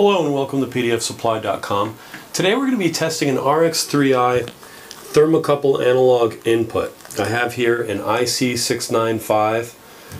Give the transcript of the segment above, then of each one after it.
Hello and welcome to pdfsupply.com. Today we're going to be testing an RX3i thermocouple analog input. I have here an IC695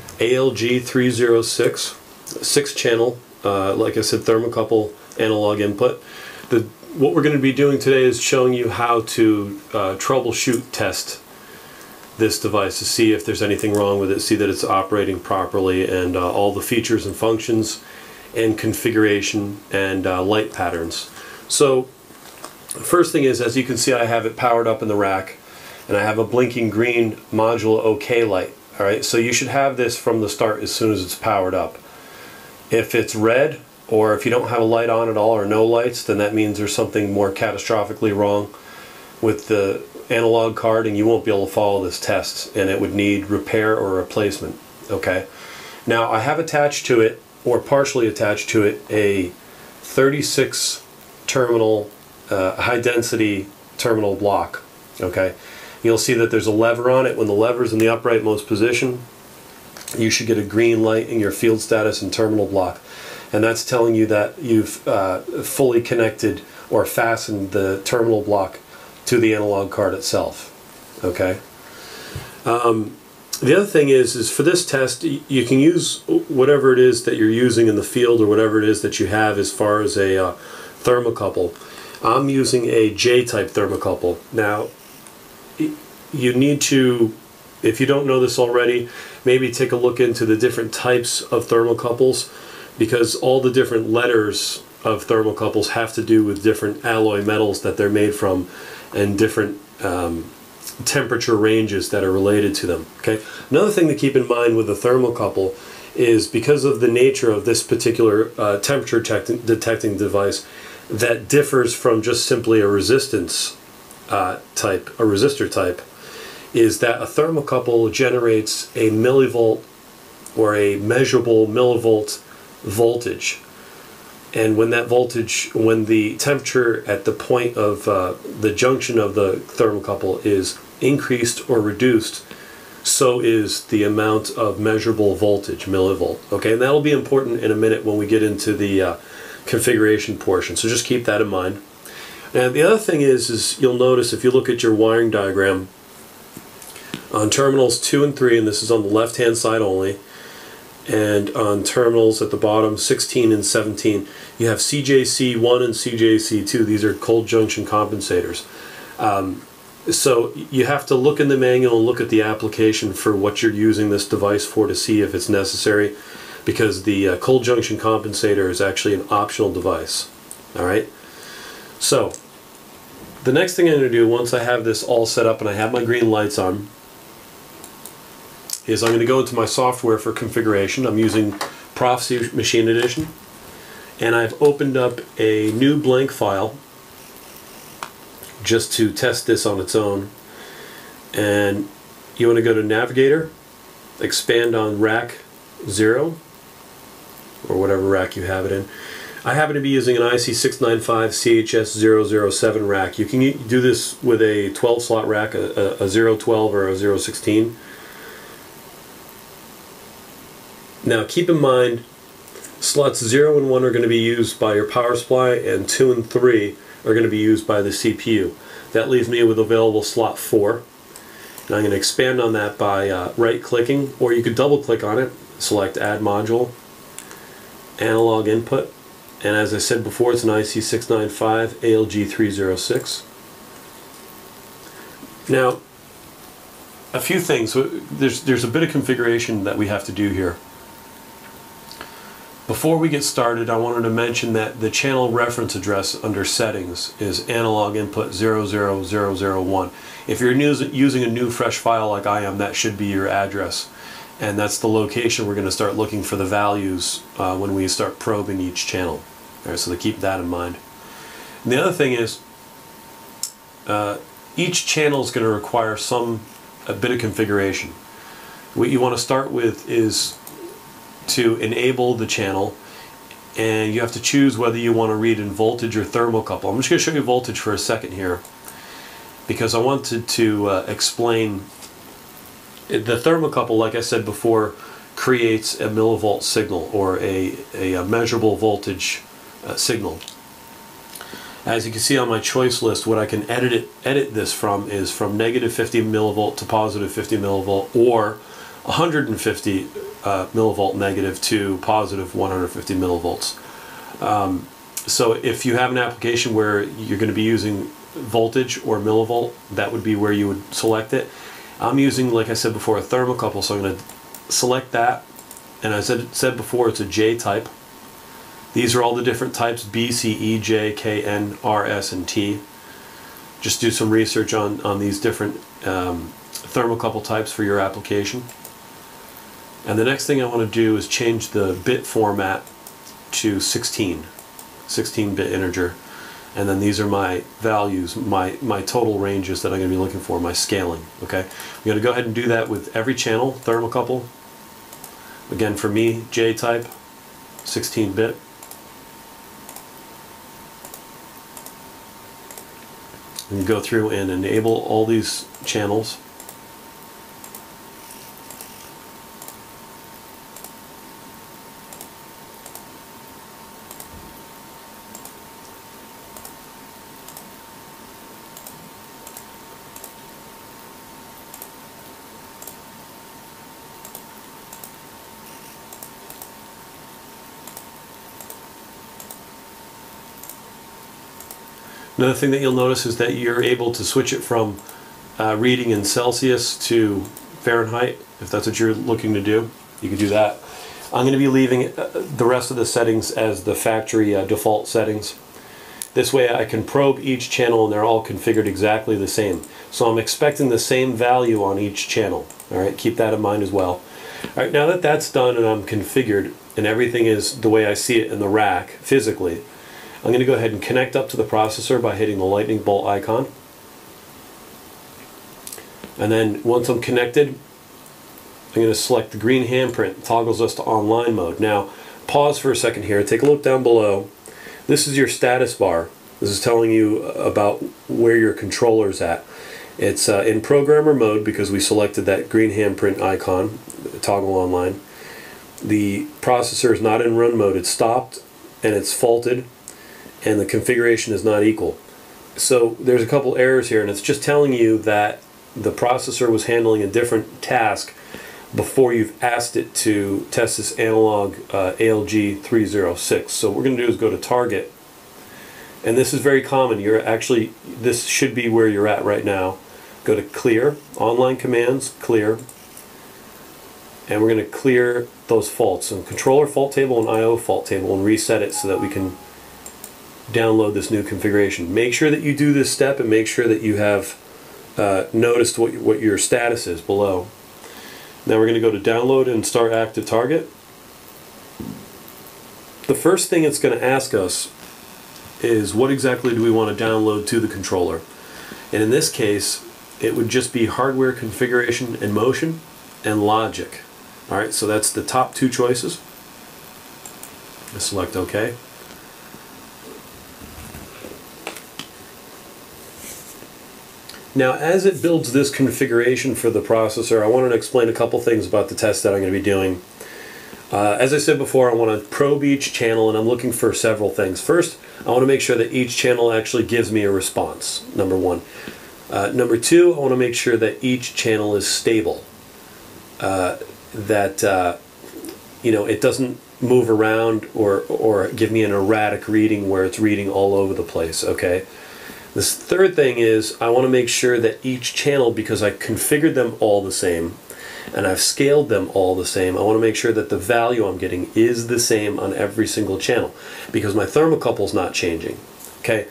ALG306 6-channel, like I said, thermocouple analog input. What we're going to be doing today is showing you how to troubleshoot test this device to see if there's anything wrong with it, see that it's operating properly, and all the features and functions and configuration and light patterns. So first thing is, as you can see, I have it powered up in the rack and I have a blinking green module OK light. Alright, so you should have this from the start as soon as it's powered up. If it's red, or if you don't have a light on at all or no lights, then that means there's something more catastrophically wrong with the analog card and you won't be able to follow this test and it would need repair or replacement. Okay, now I have attached to it, or partially attached to it, a 36 terminal high density terminal block. Okay, you'll see that there's a lever on it. When the lever's in the uprightmost position, you should get a green light in your field status and terminal block, and that's telling you that you've fully connected or fastened the terminal block to the analog card itself. Okay. The other thing is for this test, you can use whatever it is that you're using in the field or whatever it is that you have as far as a thermocouple. I'm using a J-type thermocouple. Now, you need to, if you don't know this already, maybe take a look into the different types of thermocouples, because all the different letters of thermocouples have to do with different alloy metals that they're made from and different temperature ranges that are related to them. Okay. Another thing to keep in mind with a thermocouple is, because of the nature of this particular temperature detecting device that differs from just simply a resistance type, a resistor type, is that a thermocouple generates a millivolt or a measurable millivolt voltage. And when that voltage, when the temperature at the point of the junction of the thermocouple is increased or reduced, so is the amount of measurable voltage, millivolt. Okay, and that'll be important in a minute when we get into the configuration portion, so just keep that in mind. And the other thing is you'll notice, if you look at your wiring diagram, on terminals 2 and 3, and this is on the left hand side only, and on terminals at the bottom 16 and 17, you have CJC1 and CJC2. These are cold junction compensators. So you have to look in the manual and look at the application for what you're using this device for to see if it's necessary, because the cold junction compensator is actually an optional device. Alright, so the next thing I'm going to do, once I have this all set up and I have my green lights on, is I'm going to go into my software for configuration. I'm using Prophecy Machine Edition, and I've opened up a new blank file just to test this on its own. And you want to go to Navigator, expand on rack 0, or whatever rack you have it in. I happen to be using an IC695 CHS007 rack. You can do this with a 12 slot rack, a 012 or a 016. Now keep in mind, slots 0 and 1 are going to be used by your power supply, and 2 and 3 are going to be used by the CPU. That leaves me with available slot 4. And I'm going to expand on that by right clicking, or you could double click on it, select Add Module, Analog Input, and as I said before, it's an IC695 ALG306. Now, a few things. There's a bit of configuration that we have to do here. Before we get started, I wanted to mention that the channel reference address under settings is analog input 00001. If you're using a new fresh file like I am, that should be your address, and that's the location we're going to start looking for the values when we start probing each channel. All right, so to keep that in mind. And the other thing is, each channel is going to require a bit of configuration. What you want to start with is to enable the channel, and you have to choose whether you want to read in voltage or thermocouple. I'm just going to show you voltage for a second here, because I wanted to explain the thermocouple, like I said before, creates a millivolt signal, or a measurable voltage signal. As you can see on my choice list, what I can edit this from is from negative 50 millivolt to positive 50 millivolt, or 150 millivolt negative to positive 150 millivolts. So if you have an application where you're going to be using voltage or millivolt, that would be where you would select it. I'm using, like I said before, a thermocouple, so I'm going to select that. And as I said before, it's a J type. These are all the different types: B, C, E, J, K, N, R, S, and T. Just do some research on these different thermocouple types for your application. And the next thing I want to do is change the bit format to 16-bit integer. And then these are my values, my total ranges that I'm going to be looking for, my scaling. Okay, I'm going to go ahead and do that with every channel thermocouple. Again, for me, J type, 16-bit. And go through and enable all these channels. Another thing that you'll notice is that you're able to switch it from reading in Celsius to Fahrenheit. If that's what you're looking to do, you can do that. I'm going to be leaving the rest of the settings as the factory default settings. This way I can probe each channel and they're all configured exactly the same. So I'm expecting the same value on each channel. Alright, keep that in mind as well. Alright, now that that's done and I'm configured and everything is the way I see it in the rack physically, I'm going to go ahead and connect up to the processor by hitting the lightning bolt icon. And then once I'm connected, I'm going to select the green handprint. It toggles us to online mode. Now, pause for a second here. Take a look down below. This is your status bar. This is telling you about where your controller's at. It's in programmer mode because we selected that green handprint icon, toggle online. The processor is not in run mode. It's stopped and it's faulted, and the configuration is not equal. So there's a couple errors here, and it's just telling you that the processor was handling a different task before you've asked it to test this analog ALG 306. So what we're going to do is go to target, and this is very common. This should be where you're at right now. Go to clear, online commands, clear, and we're going to clear those faults. So controller fault table and IO fault table, and reset it so that we can download this new configuration. Make sure that you do this step and make sure that you have noticed what your status is below. Now we're going to go to download and start active target. The first thing it's going to ask us is what exactly do we want to download to the controller. And in this case it would just be hardware configuration and motion and logic. Alright, so that's the top two choices. Let's select OK. Now, as it builds this configuration for the processor, I wanted to explain a couple things about the test that I'm going to be doing. As I said before, I want to probe each channel, and I'm looking for several things. First, I want to make sure that each channel actually gives me a response, number one. Number two, I want to make sure that each channel is stable. It doesn't move around or give me an erratic reading where it's reading all over the place, okay? This third thing is I want to make sure that each channel, because I configured them all the same and I've scaled them all the same, I want to make sure that the value I'm getting is the same on every single channel because my thermocouple is not changing. Okay.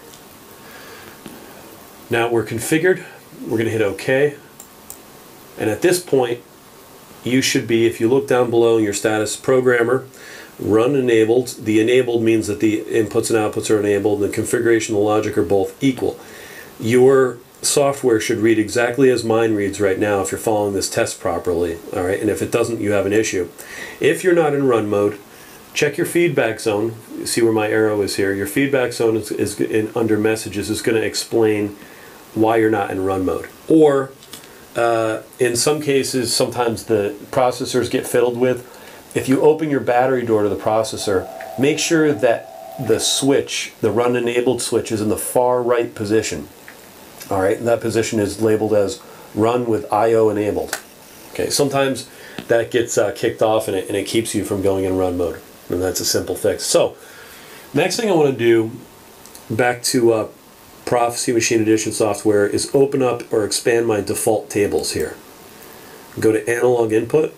Now we're configured. We're going to hit OK. And at this point, you should be, if you look down below in your status, programmer, run enabled. The enabled means that the inputs and outputs are enabled. The configuration and the logic are both equal. Your software should read exactly as mine reads right now if you're following this test properly. All right, and if it doesn't, you have an issue. If you're not in run mode, check your feedback zone. See where my arrow is here. Your feedback zone is under messages is going to explain why you're not in run mode. Or in some cases, sometimes the processors get fiddled with. If you open your battery door to the processor, make sure that the switch, the run enabled switch, is in the far right position. All right, and that position is labeled as run with I/O enabled. Okay, sometimes that gets kicked off and it keeps you from going in run mode, and that's a simple fix. So next thing I want to do, back to Prophecy Machine Edition software, is open up or expand my default tables here. Go to analog input.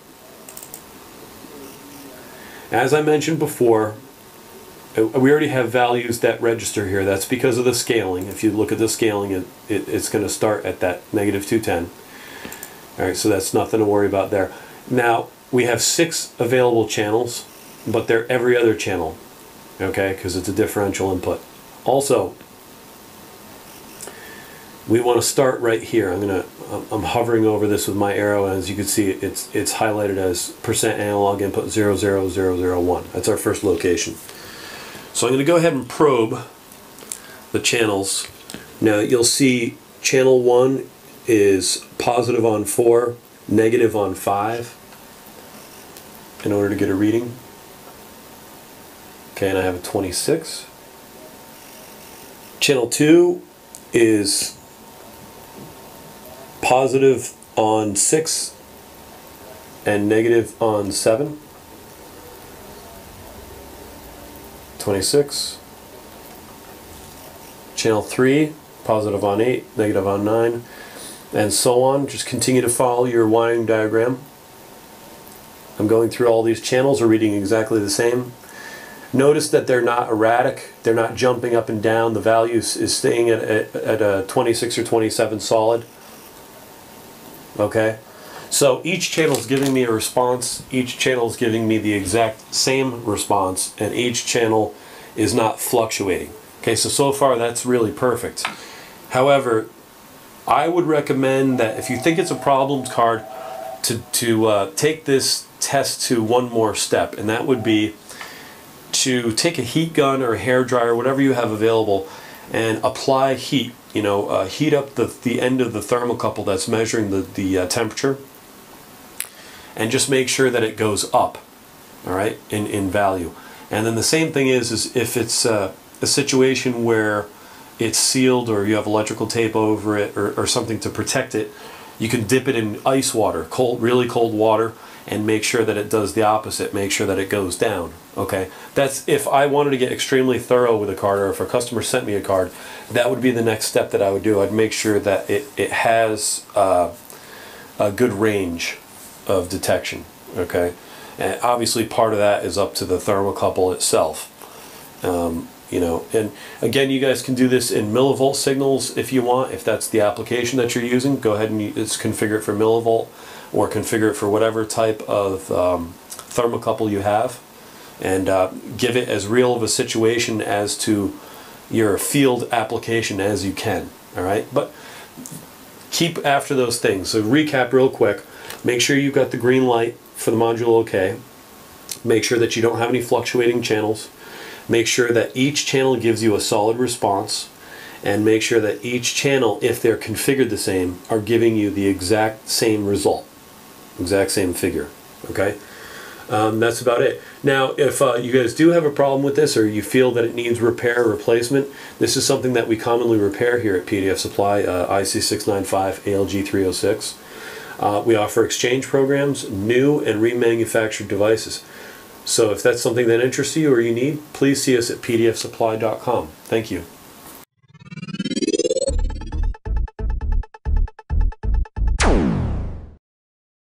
As I mentioned before, we already have values that register here. That's because of the scaling. If you look at the scaling, it's going to start at that -210. All right, so that's nothing to worry about there. Now, we have 6 available channels, but they're every other channel, okay, because it's a differential input. Also, we want to start right here. I'm hovering over this with my arrow, and as you can see, it's highlighted as % analog input 00001. That's our first location. So I'm going to go ahead and probe the channels. Now you'll see channel 1 is positive on 4, negative on 5 in order to get a reading. Okay, and I have a 26. Channel 2 is positive on 6 and negative on 7. 26. Channel 3, positive on 8, negative on 9, and so on. Just continue to follow your wiring diagram. I'm going through all these channels, are reading exactly the same. Notice that they're not erratic, they're not jumping up and down. The value is staying at a 26 or 27 solid. Okay? So each channel is giving me a response, each channel is giving me the exact same response, and each channel is not fluctuating. Okay, so far that's really perfect. However, I would recommend that if you think it's a problems card, to take this test to one more step, and that would be to take a heat gun or a hair dryer, whatever you have available, and apply heat. Heat up the end of the thermocouple that's measuring the temperature, and just make sure that it goes up, all right, in value. And then the same thing is if it's a situation where it's sealed or you have electrical tape over it or something to protect it, you can dip it in ice water, really cold water, and make sure that it does the opposite, make sure that it goes down, okay? That's if I wanted to get extremely thorough with a card, or if a customer sent me a card, that would be the next step that I would do. I'd make sure that it has a good range of detection, okay? And obviously part of that is up to the thermocouple itself. And again, you guys can do this in millivolt signals if you want. If that's the application that you're using, go ahead and just configure it for millivolt, or configure it for whatever type of thermocouple you have, and give it as real of a situation as to your field application as you can, all right? But keep after those things. So recap real quick. Make sure you've got the green light for the module OK. Make sure that you don't have any fluctuating channels. Make sure that each channel gives you a solid response, and make sure that each channel, if they're configured the same, are giving you the exact same result, exact same figure, okay? That's about it. Now, if you guys do have a problem with this, or you feel that it needs repair or replacement, this is something that we commonly repair here at PDF Supply, IC695 ALG306. We offer exchange programs, new and remanufactured devices. So if that's something that interests you or you need, please see us at pdfsupply.com. Thank you.